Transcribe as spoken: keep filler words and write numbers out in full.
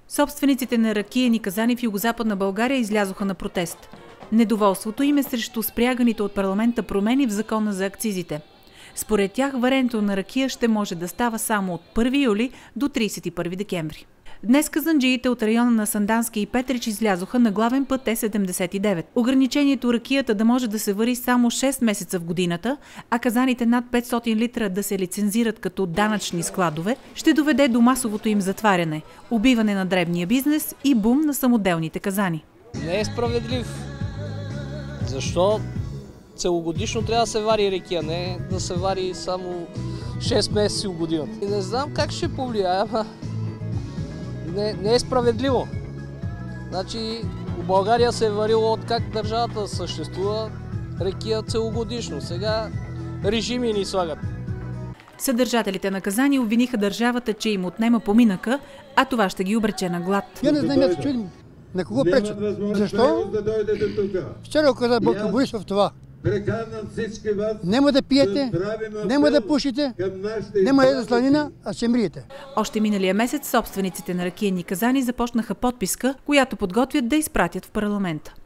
Собствениците на ракиени казани в Югозападна България излязоха на протест. Недоволството им е срещу спряганите от парламента промени в закона за акцизите. Според тях варенето на ракия ще може да става само от първи юли до тридесет и първи декември. Днес казанджиите от района на Сандански и Петрич излязоха на главен път Е седемдесет и девет. Ограничението ракията да може да се вари само шест месеца в годината, а казаните над петстотин литра да се лицензират като данъчни складове, ще доведе до масовото им затваряне, убиване на дребния бизнес и бум на самоделните казани. Не е справедлив. Защо целогодишно трябва да се вари ракия, не да се вари само шест месеца в годината. И не знам как ще повлияе, ама не, не е справедливо. Значи в България се е варило от как държавата съществува ракия целогодишно. Сега режими ни слагат. Съдържателите на казани обвиниха държавата, че им отнема поминъка, а това ще ги обрече на глад. Я не знам, да чудим на кого пречат. Защо? Вчера каза Бойко Борисов това. Няма да пиете, няма да пушите, няма да сланина, а ще мриете. Още миналия месец собствениците на ракиени казани започнаха подписка, която подготвят да изпратят в парламента.